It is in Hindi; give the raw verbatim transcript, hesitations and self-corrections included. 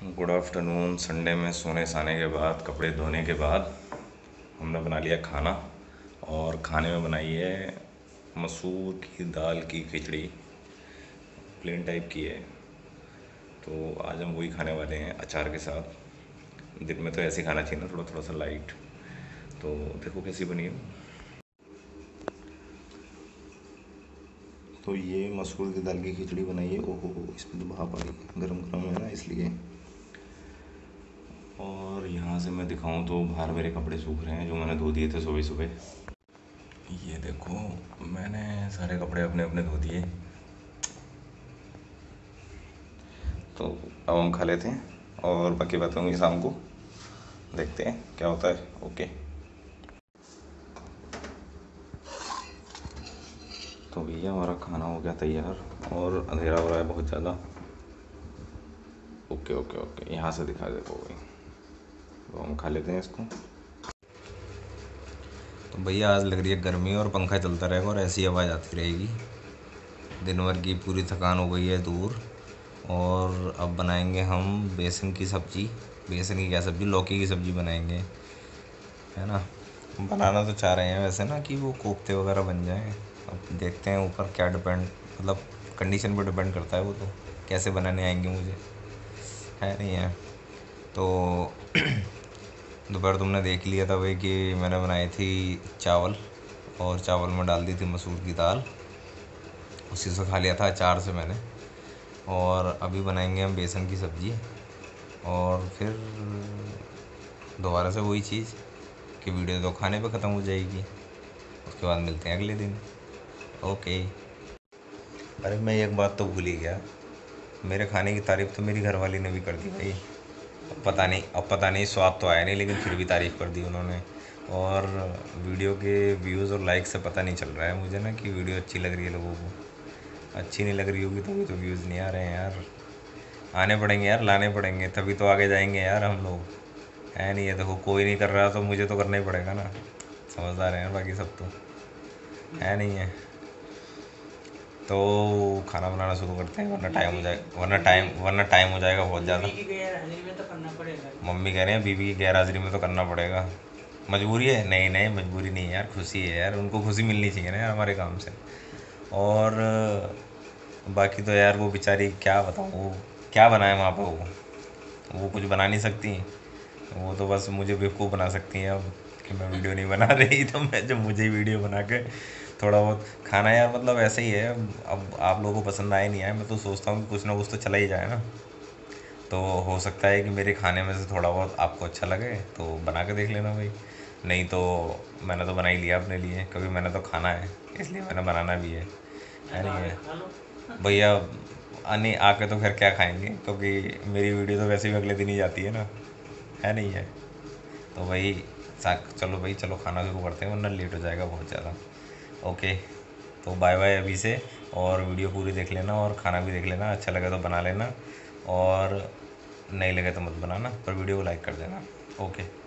Good afternoon. संडे में सोने साने के बाद, कपड़े धोने के बाद हमने बना लिया खाना। और खाने में बनाई है मसूर की दाल की खिचड़ी, प्लेन टाइप की है। तो आज हम वही खाने वाले हैं अचार के साथ। दिन में तो ऐसे ही खाना चाहिए ना, थोड़ा थोड़ा सा लाइट। तो देखो कैसी बनी है। तो ये मसूर की दाल की खिचड़ी बनाई है। ओहो हो, इसमें तो भाप आ रही है, गरम गरम है ना इसलिए। और यहाँ से मैं दिखाऊं तो बाहर मेरे कपड़े सूख रहे हैं जो मैंने धो दिए थे सुबह सुबह। ये देखो, मैंने सारे कपड़े अपने अपने धो दिए। तो अब हम खा लेते हैं और बाकी बात होंगी शाम को, देखते हैं क्या होता है। ओके। तो भैया हमारा खाना हो गया तैयार और अंधेरा हो रहा है बहुत ज़्यादा। ओके ओके ओके, यहाँ से दिखा देते भाई। तो हम खा लेते हैं इसको। तो भैया आज लग रही है गर्मी और पंखा चलता रहेगा और ऐसी आवाज़ आती रहेगी। दिन भर की पूरी थकान हो गई है दूर। और अब बनाएंगे हम बेसन की सब्ज़ी। बेसन की क्या सब्ज़ी, लौकी की सब्ज़ी बनाएंगे, है ना। बनाना तो चाह रहे हैं वैसे ना कि वो कोफ्ते वगैरह बन जाएं। अब देखते हैं ऊपर क्या डिपेंड, मतलब कंडीशन पर डिपेंड करता है वो तो, कैसे बनाने आएंगे मुझे, है नहीं है। तो दोपहर तुमने देख लिया था भाई कि मैंने बनाई थी चावल, और चावल में डाल दी थी मसूर की दाल, उसी से खा लिया था अचार से मैंने। और अभी बनाएंगे हम बेसन की सब्ज़ी, और फिर दोबारा से वही चीज़ कि वीडियो तो खाने पे ख़त्म हो जाएगी। उसके बाद मिलते हैं अगले दिन। ओके। अरे मैं एक बात तो भूल ही गया, मेरे खाने की तारीफ़ तो मेरी घरवाली ने भी कर दी भाई। अब पता नहीं अब पता नहीं स्वाद तो आया नहीं, लेकिन फिर भी तारीफ़ कर दी उन्होंने। और वीडियो के व्यूज़ और लाइक से पता नहीं चल रहा है मुझे ना कि वीडियो अच्छी लग रही है लोगों को। अच्छी नहीं लग रही होगी तभी तो व्यूज़ नहीं आ रहे हैं यार। आने पड़ेंगे यार, लाने पड़ेंगे, तभी तो आगे जाएंगे यार हम लोग, है नहीं है। देखो कोई नहीं कर रहा तो मुझे तो करना ही पड़ेगा ना। समझदार हैं बाकी सब तो, है नहीं है। तो खाना बनाना शुरू करते हैं, वरना टाइम हो जाए वरना टाइम वरना टाइम हो जाएगा बहुत ज़्यादा। मम्मी कह रहे हैं बीवी की गैर हाजिरी में तो करना पड़ेगा। मजबूरी है? नहीं नहीं, मजबूरी नहीं है यार, खुशी है यार। उनको खुशी मिलनी चाहिए ना यार हमारे काम से। और बाकी तो यार वो बेचारी, क्या बताऊँ, वो क्या बनाए वहाँ पर। वो वो कुछ बना नहीं सकती। वो तो बस मुझे बेवकूफ़ बना सकती हैं अब कि मैं वीडियो नहीं बना रही, तो मैं जब मुझे ही वीडियो बना के थोड़ा बहुत खाना, यार मतलब ऐसे ही है। अब आप लोगों को पसंद आए नहीं आए, मैं तो सोचता हूँ कि कुछ ना कुछ तो चला ही जाए ना। तो हो सकता है कि मेरे खाने में से थोड़ा बहुत आपको अच्छा लगे तो बना के देख लेना भाई। नहीं तो मैंने तो बना ही लिया अपने लिए, कभी मैंने तो खाना है इसलिए मैंने बनाना भी है है नहीं है भैया। नहीं आके तो फिर क्या खाएंगे, क्योंकि मेरी वीडियो तो वैसे भी अगले दिन ही जाती है ना, है नहीं है। तो भाई चलो भाई, चलो खाना शुरू करते हैं वरना लेट हो जाएगा बहुत ज़्यादा। ओके। तो बाय बाय अभी से। और वीडियो पूरी देख लेना और खाना भी देख लेना, अच्छा लगे तो बना लेना, और नहीं लगे तो मत बनाना, पर वीडियो को लाइक कर देना। ओके।